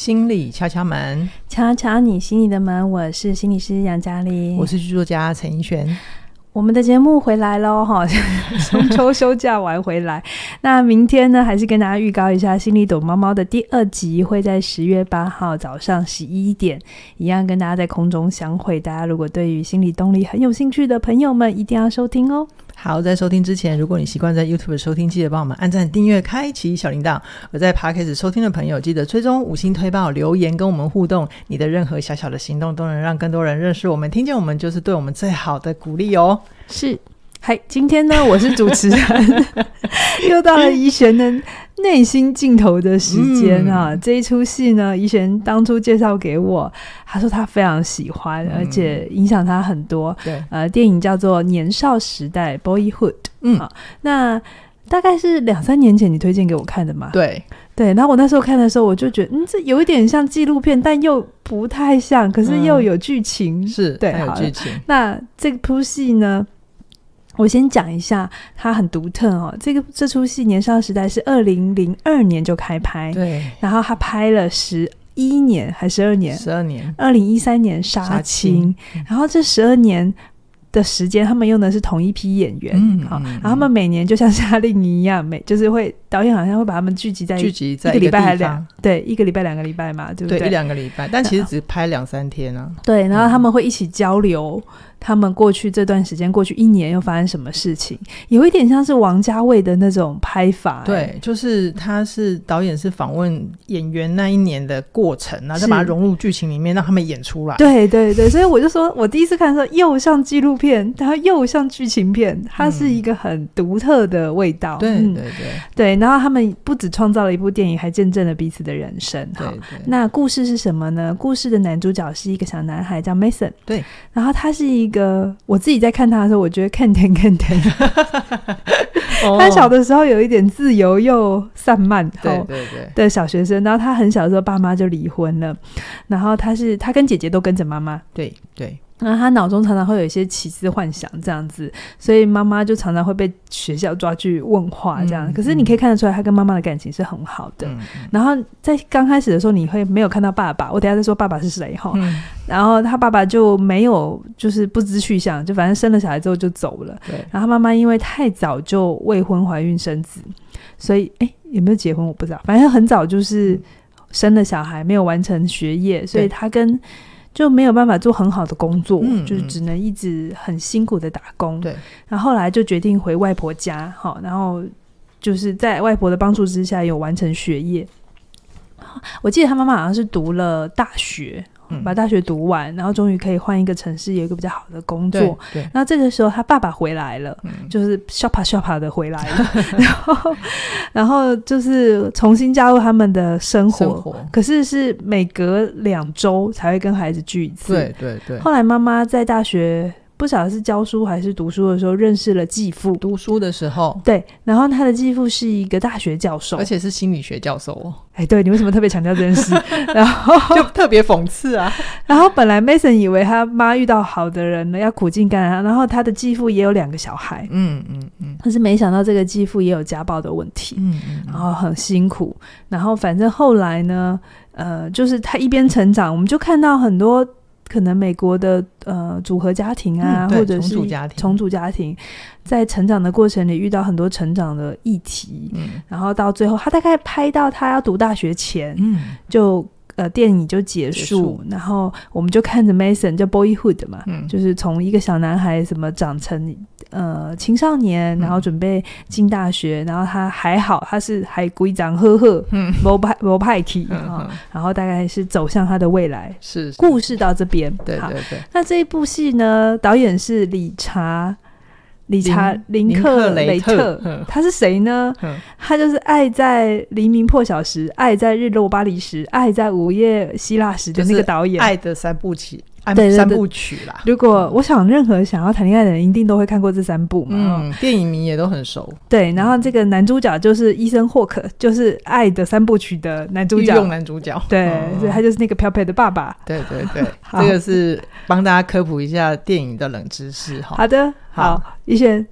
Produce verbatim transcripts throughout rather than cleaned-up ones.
心理敲敲门， 敲敲你心里的门。我是心理师杨嘉玲， 我是剧作家陈怡璇。 我们的节目回来咯中秋休假完回来那明天呢还是跟大家预告一下心理躲猫猫的第二集会在十月八号早上十一点一样跟大家在空中相会，大家如果对于心理动力很有兴趣的朋友们一定要收听哦。 好，在收听之前，如果你习惯在 YouTube 收听，记得帮我们按赞订阅开启小铃铛，而在 Podcast 收听的朋友记得追踪五星推报留言跟我们互动，你的任何小小的行动都能让更多人认识我们，听见我们就是对我们最好的鼓励哦。 是，嗨，今天呢我是主持人又到了怡璇的内心镜头的时间啊、嗯！这一出戏呢怡璇当初介绍给我，他说他非常喜欢、嗯、而且影响他很多。对，呃，电影叫做年少时代 Boyhood。 嗯、啊，那大概是两三年前你推荐给我看的嘛？对对，然后我那时候看的时候我就觉得嗯，这有一点像纪录片但又不太像，可是又有剧情、嗯、是，对，还有剧情。那这部戏呢我先讲一下它很独特哦，这个这出戏年少时代是二零零二年就开拍，对，然后他拍了十一年还十二年十二年二零一三年杀青，然后这十二年的时间他们用的是同一批演员、嗯嗯、然后他们每年就像夏令营一样，每就是会导演好像会把他们聚集在聚集在一个礼拜还两对一个礼拜两个礼拜嘛，对不对？ 对，一两个礼拜，但其实只拍两三天啊。 对，然后他们会一起交流他们过去这段时间过去一年又发生什么事情，有一点像是王家卫的那种拍法、欸、 对，就是他是导演是访问演员那一年的过程，然后再把它融入剧情里面让他们演出来。对对对，所以我就说我第一次看的时候又像纪录片然后又像剧情片，它是一个很独特的味道、嗯、对对对、嗯、对，然后他们不只创造了一部电影还见证了彼此的人生。对对，那故事是什么呢？故事的男主角是一个小男孩叫 Mason， 对，然后他是一个我自己在看他的时候我觉得看甜看甜他小的时候有一点自由又散漫对对对的小学生，然后他很小的时候爸妈就离婚了，然后他是他跟姐姐都跟着妈妈，对对，然后他脑中常常会有一些奇思幻想这样子，所以妈妈就常常会被学校抓去问话这样、嗯、可是你可以看得出来他跟妈妈的感情是很好的、嗯、然后在刚开始的时候你会没有看到爸爸，我等一下再说爸爸是谁、嗯、然后他爸爸就没有就是不知去向，就反正生了小孩之后就走了，对，然后妈妈因为太早就未婚怀孕生子，所以诶有没有结婚我不知道，反正很早就是生了小孩没有完成学业，所以他跟就没有办法做很好的工作、嗯、就是只能一直很辛苦的打工。对，然后后来就决定回外婆家，然后就是在外婆的帮助之下有完成学业。我记得他妈妈好像是读了大学，把大学读完，然后终于可以换一个城市有一个比较好的工作。对对，然后这个时候他爸爸回来了、嗯、就是 shoppa shoppa 的回来了然后然后就是重新加入他们的生活, 生活可是是每隔两周才会跟孩子聚一次。对对对，后来妈妈在大学不晓得是教书还是读书的时候认识了继父，读书的时候对，然后他的继父是一个大学教授，而且是心理学教授哦。哎，对，你为什么特别强调这件事然后就特别讽刺啊然后本来 Mason 以为他妈遇到好的人了要苦尽甘来，然后他的继父也有两个小孩，嗯嗯嗯，可是没想到这个继父也有家暴的问题，嗯嗯，然后很辛苦，然后反正后来呢呃，就是他一边成长，我们就看到很多可能美国的呃组合家庭啊、嗯、或者是重组家庭重组家庭在成长的过程里遇到很多成长的议题、嗯、然后到最后他大概拍到他要读大学前、嗯、就呃电影就结 束, 结束然后我们就看着 Mason 叫 Boyhood 嘛、嗯、就是从一个小男孩什么长成呃青少年，然后准备进大学、嗯、然后他还好他是还规章呵呵没派气，然后大概是走向他的未来，是故事到这边。对对对，那这一部戏呢导演是理查理查林克雷特，他是谁呢？他就是爱在黎明破晓时，爱在日落巴黎时，爱在午夜希腊时的那个导演，就是爱的三部曲对对对三部曲啦。如果我想任何想要谈恋爱的人一定都会看过这三部嘛，嗯，电影迷也都很熟。对，然后这个男主角就是伊森霍克，就是爱的三部曲的男主角，御用男主角。对、嗯、所以他就是那个漂配的爸爸。对对对这个是帮大家科普一下电影的冷知识。好的，好，怡璇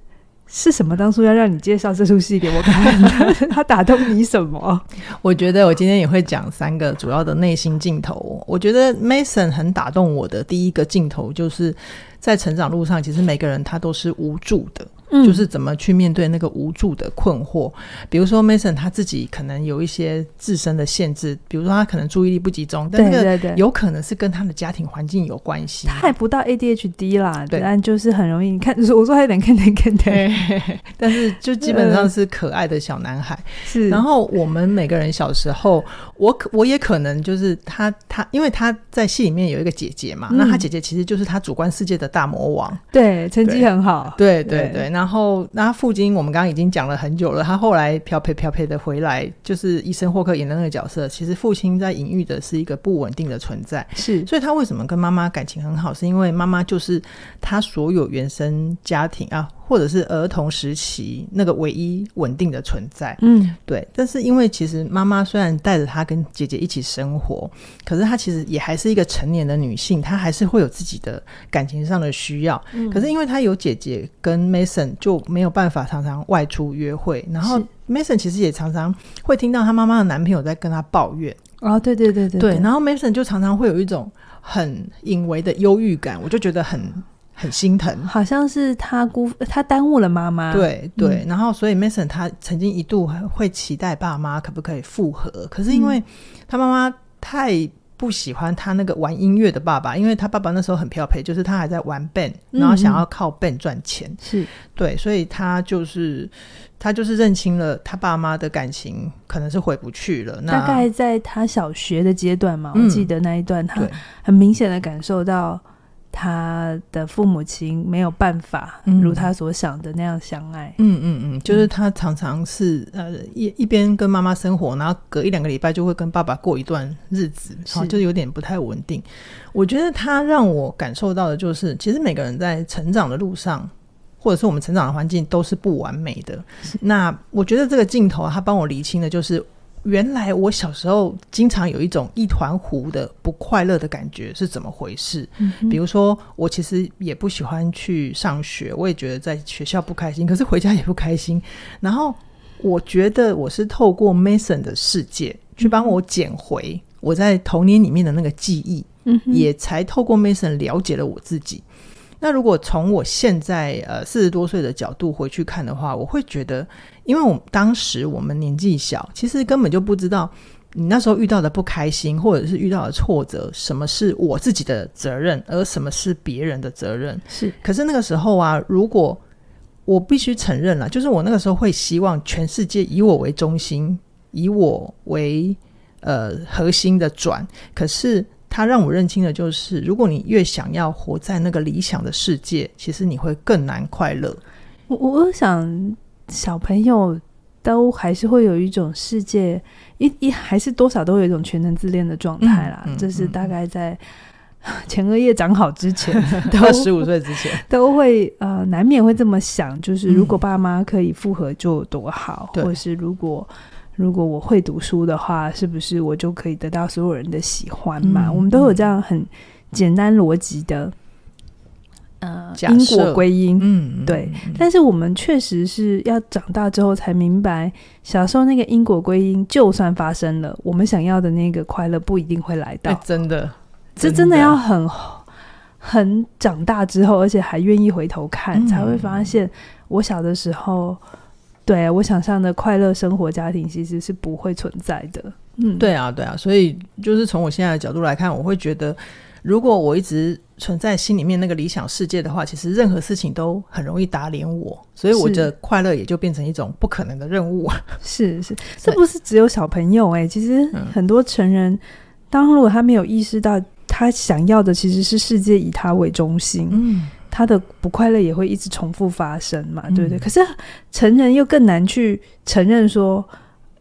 是什么当初要让你介绍这出戏给我看的？他打动你什么？ 我觉得我今天也会讲三个主要的内心镜头。我觉得 Mason 很打动我的第一个镜头，就是在成长路上其实每个人他都是无助的，嗯，就是怎么去面对那个无助的困惑。比如说 Mason 他自己可能有一些自身的限制，比如说他可能注意力不集中，但那个有可能是跟他的家庭环境有关系。 他还不到 A D H D 啦，对，但就是很容易你看，我说他有点看点看点， 但是就基本上是可爱的小男孩。是，然后我们每个人小时候，我我也可能就是他他，因为他在戏里面有一个姐姐嘛，嗯，那他姐姐其实就是他主观世界的大魔王， 对，成绩很好， 对对 对, 对。然后那他父亲我们刚刚已经讲了很久了，他后来飘配飘配的回来，就是医生霍克演的那个角色，其实父亲在隐喻的是一个不稳定的存在。是，所以他为什么跟妈妈感情很好，是因为妈妈就是他所有原生家庭啊或者是儿童时期那个唯一稳定的存在。嗯，对。但是因为其实妈妈虽然带着他跟姐姐一起生活，可是她其实也还是一个成年的女性，她还是会有自己的感情上的需要。嗯，可是因为她有姐姐跟 Mason 就没有办法常常外出约会，然后 Mason 其实也常常会听到她妈妈的男朋友在跟她抱怨。 哦，对对对 对, 对, 对，然后 Mason 就常常会有一种很隐微的忧郁感，我就觉得很很心疼， 好像是他辜他耽误了妈妈。 对对、嗯、然后所以 Mason 他曾经一度会期待爸妈可不可以复合，可是因为他妈妈太不喜欢他那个玩音乐的爸爸，因为他爸爸那时候很漂配，就是他还在玩 band， 然后想要靠 band 赚钱。是、嗯、对，所以他就是他就是认清了他爸妈的感情可能是回不去了。那大概在他小学的阶段嘛、嗯、我记得那一段他很明显的感受到他的父母亲没有办法如他所想的那样相爱。 嗯嗯嗯，就是他常常是呃一一边跟妈妈生活，然后隔一两个礼拜就会跟爸爸过一段日子，是、哦、就有点不太稳定。我觉得他让我感受到的就是其实每个人在成长的路上或者是我们成长的环境都是不完美的。那我觉得这个镜头他帮我厘清的就是原来我小时候经常有一种一团糊的不快乐的感觉是怎么回事、嗯、比如说我其实也不喜欢去上学，我也觉得在学校不开心，可是回家也不开心，然后我觉得我是透过 Mason 的世界去帮我捡回我在童年里面的那个记忆、嗯、也才透过 Mason 了解了我自己。那如果从我现在呃四十多岁的角度回去看的话，我会觉得因为我当时我们年纪小，其实根本就不知道你那时候遇到的不开心或者是遇到的挫折什么是我自己的责任而什么是别人的责任。是，可是那个时候啊，如果我必须承认了，就是我那个时候会希望全世界以我为中心，以我为呃核心的转，可是他让我认清的就是如果你越想要活在那个理想的世界，其实你会更难快乐。 我我想小朋友都还是会有一种世界一一还是多少都有一种全能自恋的状态啦、嗯嗯、这是大概在前额叶长好之前到十五岁之前都会呃难免会这么想，就是如果爸妈可以复合就有多好、嗯、或是如果如果我会读书的话，是不是我就可以得到所有人的喜欢嘛、嗯、我们都有这样很简单逻辑的呃因果归因。嗯，对、嗯、但是我们确实是要长大之后才明白，小时候那个因果归因就算发生了，我们想要的那个快乐不一定会来到、欸、 真的这真的要很很长大之后，而且还愿意回头看、嗯、才会发现我小的时候对我想象的快乐生活家庭其实是不会存在的。嗯， 对啊对啊，所以就是从我现在的角度来看，我会觉得如果我一直存在心里面那个理想世界的话，其实任何事情都很容易打脸我，所以我的快乐也就变成一种不可能的任务。 是是，这不是只有小朋友欸，其实很多成人、嗯、当如果他没有意识到他想要的其实是世界以他为中心，嗯，他的不快乐也会一直重复发生嘛，对不对、嗯、可是成人又更难去承认说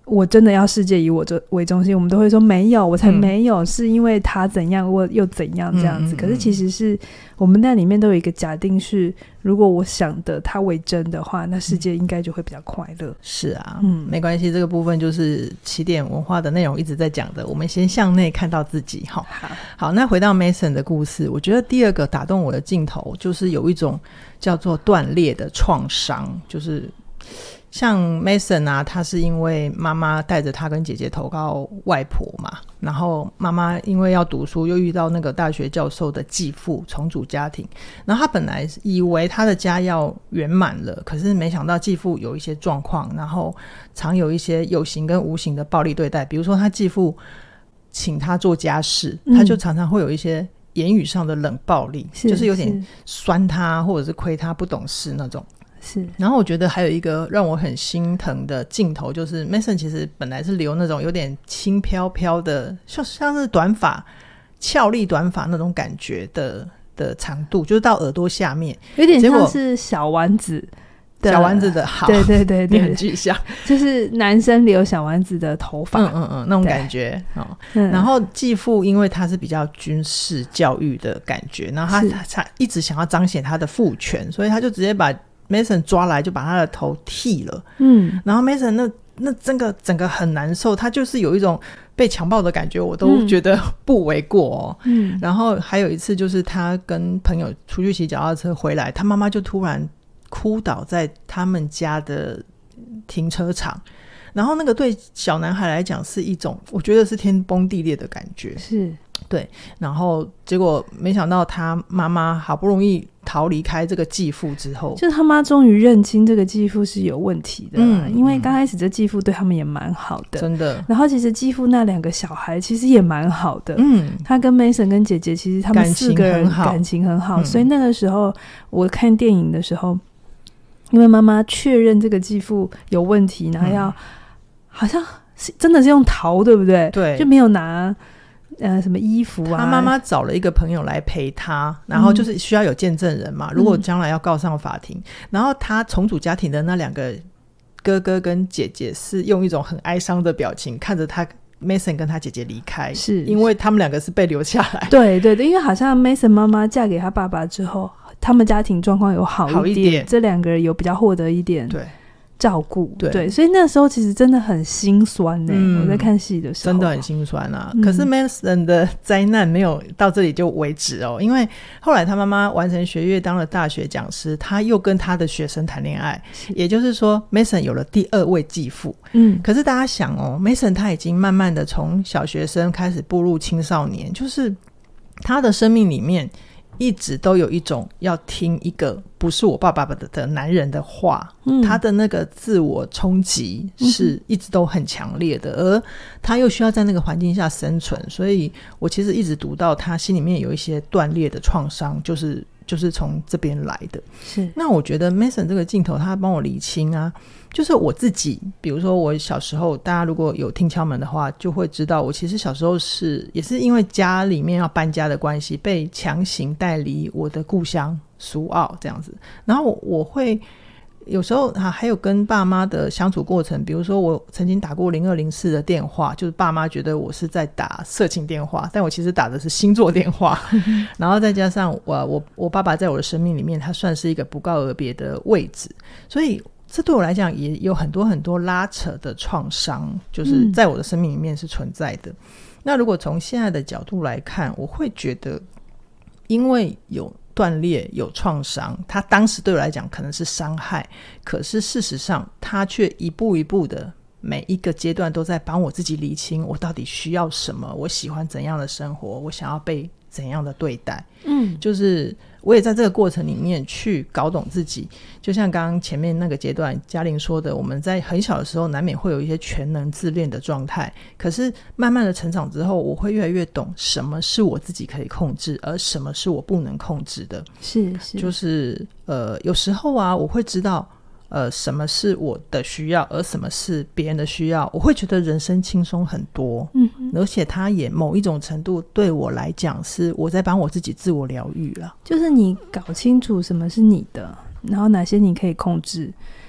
我真的要世界以我为中心，我们都会说没有，我才没有、嗯、是因为他怎样我又怎样这样子、嗯嗯嗯、可是其实是我们那里面都有一个假定是，如果我想的他为真的话，那世界应该就会比较快乐、嗯、 是啊，嗯，没关系，这个部分就是起点文化的内容一直在讲的，我们先向内看到自己。好好，那回到 Mason 的故事，我觉得第二个打动我的镜头就是有一种叫做断裂的创伤，就是像 Mason 啊，他是因为妈妈带着他跟姐姐投靠外婆嘛，然后妈妈因为要读书又遇到那个大学教授的继父，重组家庭，然后他本来以为他的家要圆满了，可是没想到继父有一些状况，然后常有一些有形跟无形的暴力对待，比如说他继父请他做家事、嗯、他就常常会有一些言语上的冷暴力，是就是有点酸他或者是亏他不懂事那种。是，然后我觉得还有一个让我很心疼的镜头，就是 Mason 其实本来是留那种有点轻飘飘的，像像是短发俏丽短发那种感觉的的长度，就是到耳朵下面， 有点像是小丸子的小丸子的好， 对对对对， 你很具象，就是男生留小丸子的头发， 嗯嗯嗯，那种感觉、哦嗯、然后继父因为他是比较军事教育的感觉，然后他他一直想要彰显他的父权，所以他就直接把Mason 抓来就把他的头剃了，嗯，然后 Mason 那那整个整个很难受，他就是有一种被强暴的感觉，我都觉得不为过哦。嗯，然后还有一次就是他跟朋友出去骑脚踏车回来，他妈妈就突然哭倒在他们家的停车场，然后那个对小男孩来讲是一种我觉得是天崩地裂的感觉，是对，然后结果没想到他妈妈好不容易逃离开这个继父之后， 就是他妈终于认清这个继父是有问题的、嗯、因为刚开始这继父对他们也蛮好的，真的，然后其实继父那两个小孩其实也蛮好的，嗯，他跟 Mason 跟姐姐其实他们四个人感情很好，所以那个时候我看电影的时候，因为妈妈确认这个继父有问题，然后要、嗯、好像是真的是用逃，对不对？对，就没有拿呃，什么衣服啊？ 他妈妈找了一个朋友来陪他，然后就是需要有见证人嘛、嗯、如果将来要告上法庭、嗯、然后他重组家庭的那两个哥哥跟姐姐是用一种很哀伤的表情看着他 Mason 跟他姐姐离开，是因为他们两个是被留下来， 对对对，因为好像 Mason 妈妈嫁给他爸爸之后，他们家庭状况有好一 点, 好一点这两个人有比较获得一点对照顾， 对, 对，所以那时候其实真的很心酸呢、欸嗯、我在看戏的时候真的很心酸啊、嗯、可是 Mason 的灾难没有到这里就为止哦，因为后来他妈妈完成学业当了大学讲师，他又跟他的学生谈恋爱，也就是说 Mason 有了第二位继父。嗯，可是大家想哦， Mason 他已经慢慢的从小学生开始步入青少年，就是他的生命里面一直都有一种要听一个不是我爸爸的男人的话、嗯、他的那个自我冲击是一直都很强烈的、嗯、而他又需要在那个环境下生存，所以我其实一直读到他心里面有一些断裂的创伤，就是就是从这边来的。是，那我觉得 Mason 这个镜头他帮我理清啊，就是我自己比如说我小时候，大家如果有听敲门的话就会知道，我其实小时候是也是因为家里面要搬家的关系被强行带离我的故乡苏澳这样子，然后 我, 我会有时候、啊、还有跟爸妈的相处过程，比如说我曾经打过零二零四的电话，就是爸妈觉得我是在打色情电话，但我其实打的是星座电话然后再加上 我, 我, 我爸爸在我的生命里面他算是一个不告而别的位置，所以这对我来讲也有很多很多拉扯的创伤，就是在我的生命里面是存在的、嗯、那如果从现在的角度来看，我会觉得因为有断裂有创伤，他当时对我来讲可能是伤害，可是事实上他却一步一步的每一个阶段都在帮我自己理清我到底需要什么，我喜欢怎样的生活，我想要被怎样的对待。嗯，就是我也在这个过程里面去搞懂自己，就像刚刚前面那个阶段嘉玲说的，我们在很小的时候难免会有一些全能自恋的状态，可是慢慢的成长之后，我会越来越懂什么是我自己可以控制，而什么是我不能控制的。是是，就是呃，有时候啊我会知道呃，什么是我的需要而什么是别人的需要，我会觉得人生轻松很多。嗯，而且它也某一种程度对我来讲是我在帮我自己自我疗愈了， 就是你搞清楚什么是你的，然后哪些你可以控制，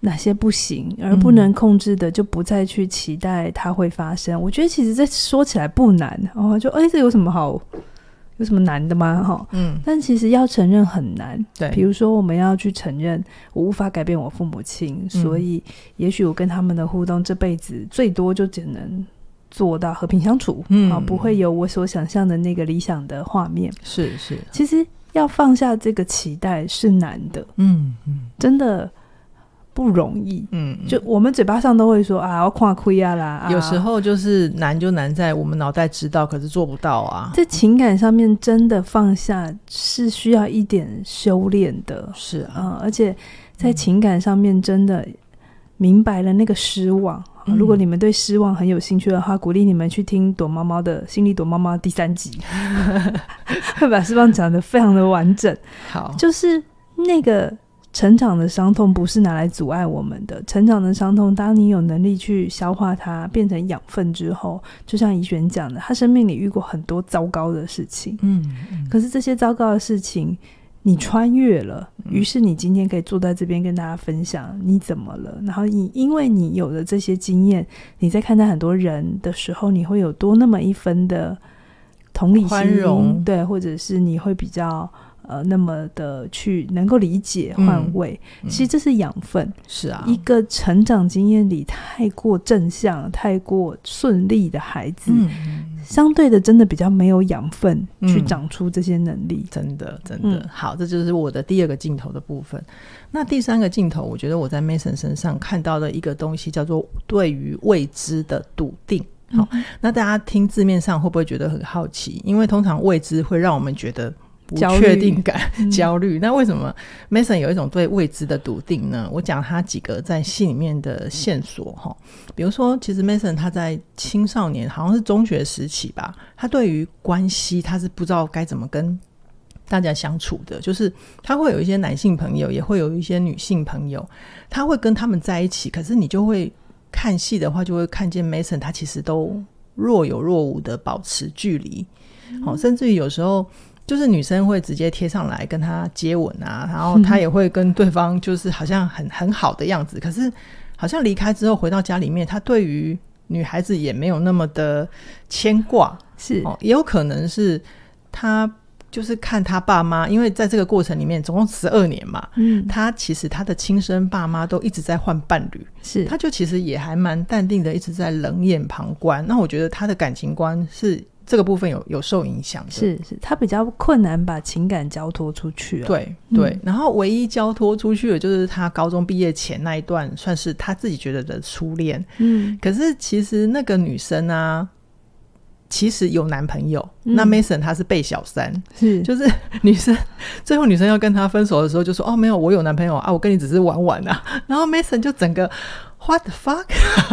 哪些不行，而不能控制的就不再去期待它会发生、嗯、我觉得其实这说起来不难哦，就哎，这有什么好有什么难的吗？嗯，但其实要承认很难。对，比如说我们要去承认我无法改变我父母亲、嗯、所以也许我跟他们的互动这辈子最多就只能做到和平相处、嗯哦、不会有我所想象的那个理想的画面。是是，其实要放下这个期待是难的。嗯嗯，真的不容易。嗯，就我们嘴巴上都会说啊，我看亏啊啦、啊、 有时候就是难就难在我们脑袋知道可是做不到啊。 在情感上面真的放下是需要一点修炼的。是啊、呃、而且在情感上面真的明白了那个失望、嗯、如果你们对失望很有兴趣的话，鼓励你们去听躲猫猫的心理躲猫猫第三集会把失望讲得非常的完整。好，就是那个成长的伤痛不是拿来阻碍我们的，成长的伤痛当你有能力去消化它变成养分之后，就像怡璇讲的，他生命里遇过很多糟糕的事情。 嗯, 嗯可是这些糟糕的事情你穿越了，于是你今天可以坐在这边跟大家分享你怎么了，然后你因为你有了这些经验，你在看待很多人的时候，你会有多那么一分的同理心、宽容，对，或者是你会比较呃，那么的去能够理解换位、嗯、其实这是养分。是啊，一个成长经验里太过正向太过顺利的孩子、嗯、相对的真的比较没有养分去长出这些能力、嗯、 真的真的、嗯、好，这就是我的第二个镜头的部分。那第三个镜头，我觉得我在 Mason 身上看到的一个东西叫做对于未知的笃定。好、嗯，那大家听字面上会不会觉得很好奇？因为通常未知会让我们觉得不确定感、焦虑、嗯、那为什么 Mason 有一种对未知的笃定呢？我讲他几个在戏里面的线索。比如说其实 Mason 他在青少年好像是中学时期吧，他对于关系他是不知道该怎么跟大家相处的，就是他会有一些男性朋友也会有一些女性朋友，他会跟他们在一起，可是你就会看戏的话就会看见 Mason 他其实都若有若无的保持距离、嗯、甚至于有时候就是女生会直接贴上来跟他接吻啊，然后他也会跟对方就是好像很很好的样子，可是好像离开之后回到家里面，他对于女孩子也没有那么的牵挂。是、哦、也有可能是他就是看他爸妈，因为在这个过程里面总共十二年嘛，嗯，他其实他的亲生爸妈都一直在换伴侣，是他就其实也还蛮淡定的一直在冷眼旁观。那我觉得他的感情观是这个部分有有受影响的。 是是，他比较困难把情感交托出去、啊、 对对、嗯、然后唯一交托出去的就是他高中毕业前那一段算是他自己觉得的初恋。嗯，可是其实那个女生啊其实有男朋友、嗯、那 Mason 他是被小三，是就是女生最后女生要跟他分手的时候就说哦没有，我有男朋友啊，我跟你只是玩玩啊，然后 Mason 就整个 What the fuck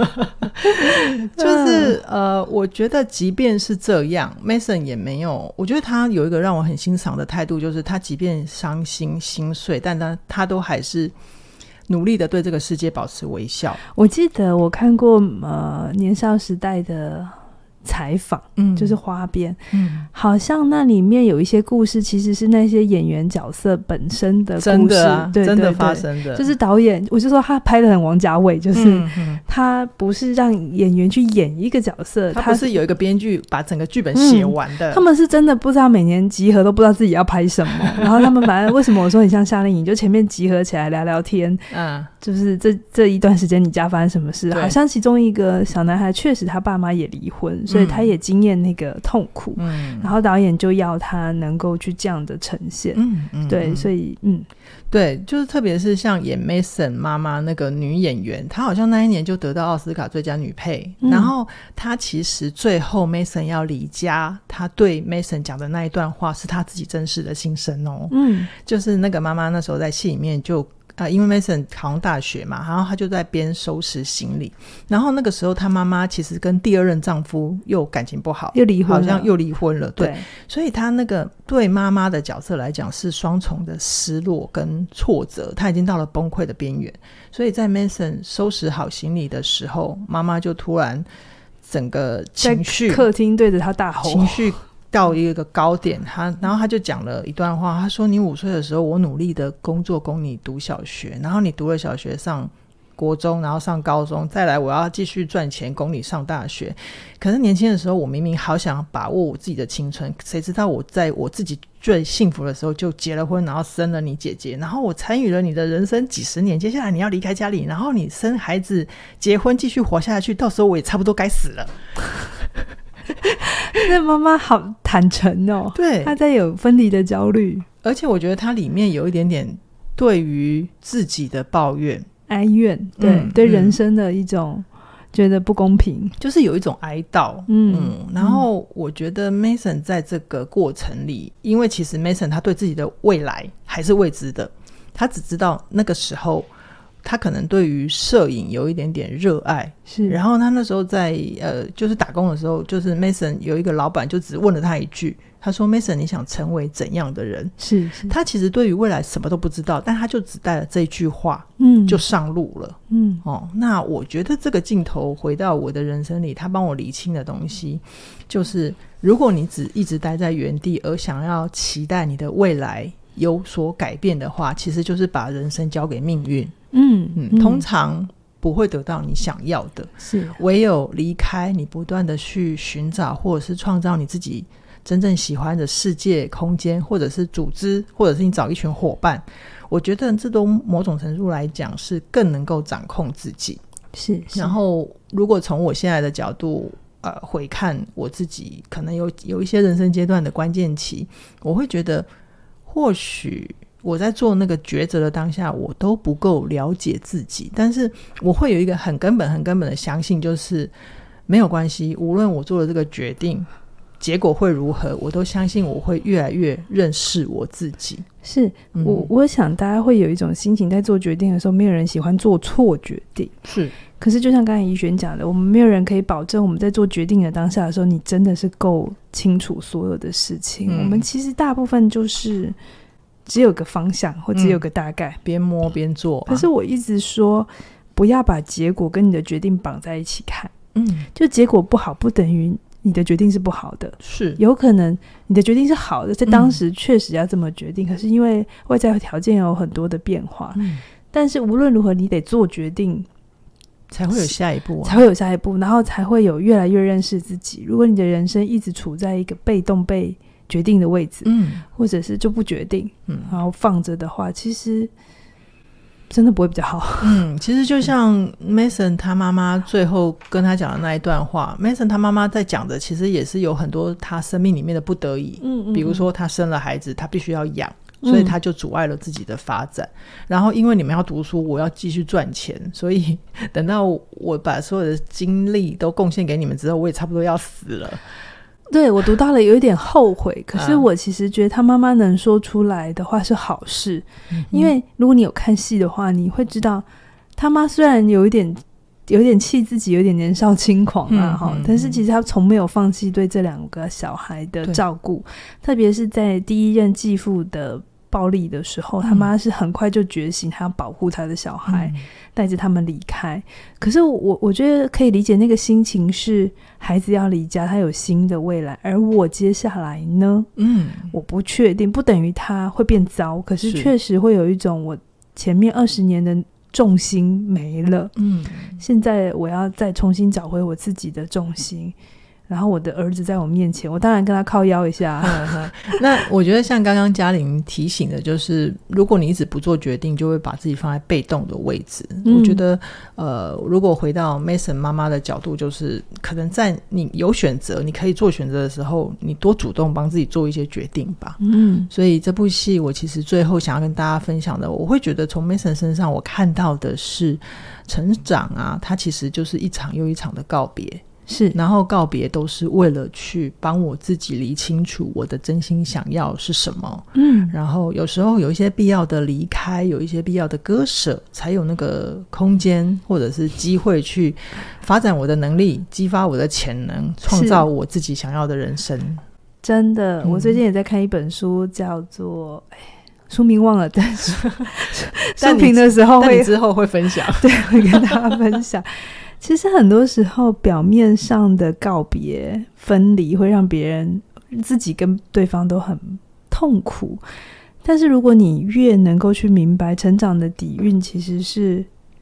就是呃，我觉得即便是这样 Mason 也没有，我觉得他有一个让我很欣赏的态度，就是他即便伤心心碎，但他他都还是努力的对这个世界保持微笑。 我记得我看过呃年少时代的采访，嗯，就是花边，嗯，好像那里面有一些故事其实是那些演员角色本身的故事， 真的啊， 对对对， 真的发生的， 就是导演，我就说他拍得很王家卫，就是、嗯嗯、他不是让演员去演一个角色， 他不是有一个编剧把整个剧本写完的、 嗯、他们是真的不知道每年集合都不知道自己要拍什么然后他们反正为什么我说很像夏令营，就前面集合起来聊聊天，嗯，就是这这一段时间你家发生什么事，好像其中一个小男孩确实他爸妈也离婚，所以他也经验那个痛苦、嗯、然后导演就要他能够去这样的呈现，嗯嗯，对，所以嗯， 对，就是特别是像演 Mason 妈妈那个女演员，她好像那一年就得到奥斯卡最佳女配、嗯、然后她其实最后 Mason 要离家，她对 Mason 讲的那一段话是她自己真实的心声哦，嗯，就是那个妈妈那时候在戏里面就呃，因为 Mason 考上大学嘛，然后他就在边收拾行李，然后那个时候他妈妈其实跟第二任丈夫又感情不好， 又离婚了， 好像又离婚了， 对, 对，所以他那个对妈妈的角色来讲是双重的失落跟挫折，他已经到了崩溃的边缘，所以在 Mason 收拾好行李的时候，妈妈就突然整个情绪在客厅对着他大吼， 情绪到一个高点，他然后他就讲了一段话，他说你五岁的时候我努力的工作供你读小学，然后你读了小学上国中，然后上高中，再来我要继续赚钱供你上大学。可是年轻的时候我明明好想把握我自己的青春，谁知道我在我自己最幸福的时候就结了婚，然后生了你姐姐，然后我参与了你的人生几十年，接下来你要离开家里，然后你生孩子结婚继续活下去，到时候我也差不多该死了。 那妈妈好坦诚哦， 对， 她在有分离的焦虑， 而且我觉得她里面有一点点对于自己的抱怨哀怨，对、嗯、对人生的一种觉得不公平， 就是有一种哀悼。 嗯, 嗯然后我觉得 Mason 在这个过程里，因为其实 Mason 他对自己的未来还是未知的，他只知道那个时候他可能对于摄影有一点点热爱，是。然后他那时候在呃，就是打工的时候，就是 Mason 有一个老板就只问了他一句，他说 Mason 你想成为怎样的人？是是。他其实对于未来什么都不知道，但他就只带了这句话，嗯，就上路了。嗯哦，那我觉得这个镜头回到我的人生里，他帮我理清的东西就是如果你只一直待在原地而想要期待你的未来有所改变的话，其实就是把人生交给命运。嗯嗯，通常不会得到你想要的，是唯有离开，你不断的去寻找或者是创造你自己真正喜欢的世界空间，或者是组织，或者是你找一群伙伴，我觉得这都某种程度来讲是更能够掌控自己。是, 是然后如果从我现在的角度呃，回看我自己可能有有一些人生阶段的关键期，我会觉得或许我在做那个抉择的当下我都不够了解自己，但是我会有一个很根本很根本的相信，就是没有关系，无论我做了这个决定结果会如何，我都相信我会越来越认识我自己。 是、嗯、我, 我想大家会有一种心情，在做决定的时候没有人喜欢做错决定，是。可是就像刚才怡璇讲的，我们没有人可以保证我们在做决定的当下的时候你真的是够清楚所有的事情、嗯、我们其实大部分就是只有个方向或只有个大概，边、 嗯、摸边做、啊、 可是我一直说不要把结果跟你的决定绑在一起看，嗯，就结果不好不等于你的决定是不好的，是有可能你的决定是好的，在当时确实要这么决定、嗯、可是因为外在条件有很多的变化、嗯、但是无论如何你得做决定才会有下一步、啊、 才会有下一步，然后才会有越来越认识自己。如果你的人生一直处在一个被动被决定的位置，嗯，或者是就不决定，嗯，然后放着的话，其实真的不会比较好。 嗯，其实就像 Mason 他妈妈最后跟他讲的那一段话， Mason 他妈妈在讲的其实也是有很多他生命里面的不得已，嗯嗯，比如说他生了孩子他必须要养，所以他就阻碍了自己的发展、嗯、然后因为你们要读书我要继续赚钱，所以等到我把所有的精力都贡献给你们之后我也差不多要死了。 对，我读到了有一点后悔，可是我其实觉得他妈妈能说出来的话是好事、嗯、因为如果你有看戏的话你会知道他妈虽然有一点有点气自己有点年少轻狂啊、嗯嗯、但是其实他从没有放弃对这两个小孩的照顾，特别是在第一任继父的暴力的时候、嗯、他妈是很快就觉醒，他要保护他的小孩、嗯、带着他们离开。可是我我觉得可以理解那个心情，是孩子要离家，他有新的未来，而我接下来呢，嗯，我不确定，不等于他会变糟，可是确实会有一种我前面二十年的重心没了，嗯，现在我要再重新找回我自己的重心，然后我的儿子在我面前，我当然跟他靠腰一下、 嗯、那我觉得像刚刚嘉玲提醒的，就是如果你一直不做决定就会把自己放在被动的位置、嗯、我觉得呃，如果回到 Mason 妈妈的角度，就是可能在你有选择你可以做选择的时候，你多主动帮自己做一些决定吧。嗯，所以这部戏我其实最后想要跟大家分享的，我会觉得从 Mason 身上我看到的是成长啊，它其实就是一场又一场的告别，是，然后告别都是为了去帮我自己理清楚我的真心想要是什么，嗯，然后有时候有一些必要的离开，有一些必要的割舍，才有那个空间或者是机会去发展我的能力，激发我的潜能，创造我自己想要的人生。 真的、嗯、我最近也在看一本书，叫做书名忘了，但是书评的时候会， 但你之后会分享， 对，会跟大家分享。其实很多时候表面上的告别分离会让别人自己跟对方都很痛苦，但是如果你越能够去明白成长的底蕴其实是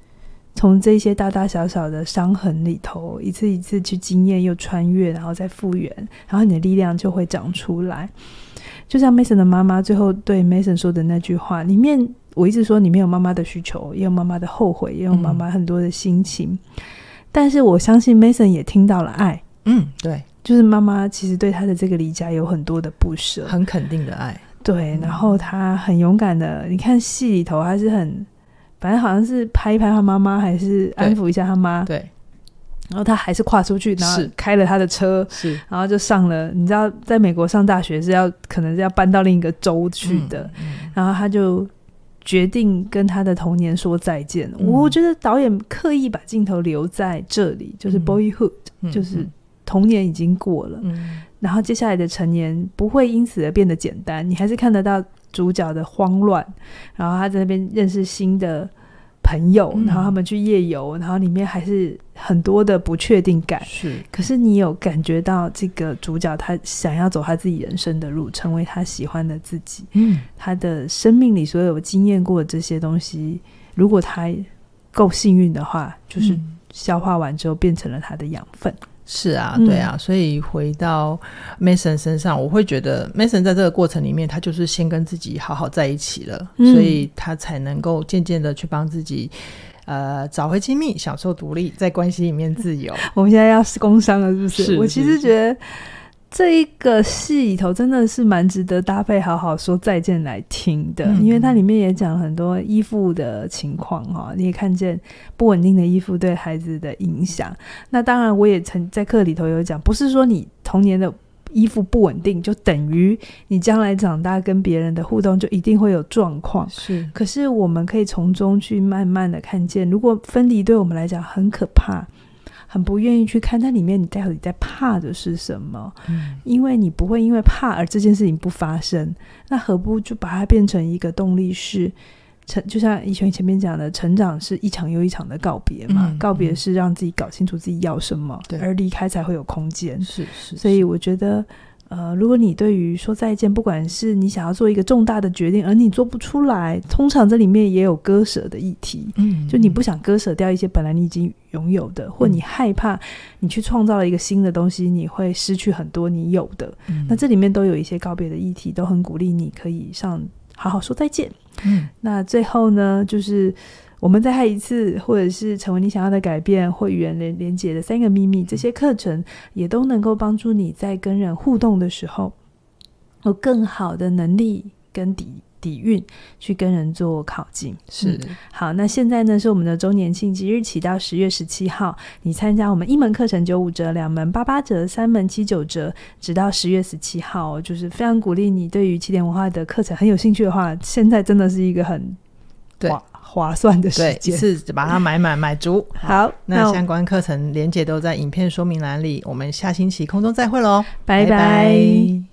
从这些大大小小的伤痕里头一次一次去经验又穿越，然后再复原，然后你的力量就会长出来。就像 Mason 的妈妈最后对 Mason 说的那句话里面，我一直说里面有妈妈的需求，也有妈妈的后悔，也有妈妈很多的心情、嗯、但是我相信 Mason 也听到了爱。 嗯，对， 就是妈妈其实对他的这个离家有很多的不舍， 很肯定的爱。 对，然后他很勇敢的，你看戏里头他是很反正好像是拍一拍他妈妈，还是安抚一下他妈， 对， 然后他还是跨出去，然后开了他的车， 是， 然后就上了，你知道在美国上大学是要可能是要搬到另一个州去的、嗯嗯、然后他就决定跟他的童年说再见、嗯、我觉得导演刻意把镜头留在这里，就是 boyhood、嗯、就是童年已经过了、嗯、然后接下来的成年不会因此而变得简单，你还是看得到主角的慌乱，然后他在那边认识新的朋友、嗯、然后他们去夜游，然后里面还是很多的不确定感， 是， 可是你有感觉到这个主角他想要走他自己人生的路，成为他喜欢的自己、嗯、他的生命里所有经验过的这些东西，如果他够幸运的话，就是消化完之后变成了他的养分。 是啊，对啊、嗯、所以回到 Mason 身上，我会觉得 Mason 在这个过程里面他就是先跟自己好好在一起了、嗯、所以他才能够渐渐的去帮自己呃找回亲密，享受独立，在关系里面自由。 我们现在要工商了是不是？ 是， 我其实觉得这一个戏里头真的是蛮值得搭配好好说再见来听的、嗯、因为它里面也讲很多依附的情况、哦、你也看见不稳定的依附对孩子的影响。那当然我也曾在课里头有讲，不是说你童年的依附不稳定就等于你将来长大跟别人的互动就一定会有状况， 是， 可是我们可以从中去慢慢的看见，如果分离对我们来讲很可怕，很不愿意去看，但里面你到底在怕的是什么、嗯、因为你不会因为怕而这件事情不发生，那何不就把它变成一个动力，是就像以前前面讲的，成长是一场又一场的告别嘛、嗯、告别是让自己搞清楚自己要什么、嗯、而离开才会有空间。 是是， 所以我觉得呃，如果你对于说再见，不管是你想要做一个重大的决定而你做不出来，通常这里面也有割舍的议题，嗯，就你不想割舍掉一些本来你已经拥有的、嗯、或你害怕你去创造了一个新的东西你会失去很多你有的、嗯、那这里面都有一些告别的议题，都很鼓励你可以上好好说再见。嗯，那最后呢，就是我们再爱一次，或者是成为你想要的改变，或语言连连结的三个秘密，这些课程也都能够帮助你在跟人互动的时候有更好的能力跟底底蕴去跟人做靠近。 是、 嗯、好，那现在呢是我们的周年庆，即日起到十月十七号，你参加我们一门课程九五折，两门八八折，三门七九折，直到十月十七号，就是非常鼓励你，对于起点文化的课程很有兴趣的话，现在真的是一个很对划算的时间， 对，一次把它买满买足。 好， 那相关课程连结都在影片说明栏里，我们下星期空中再会咯， 拜拜。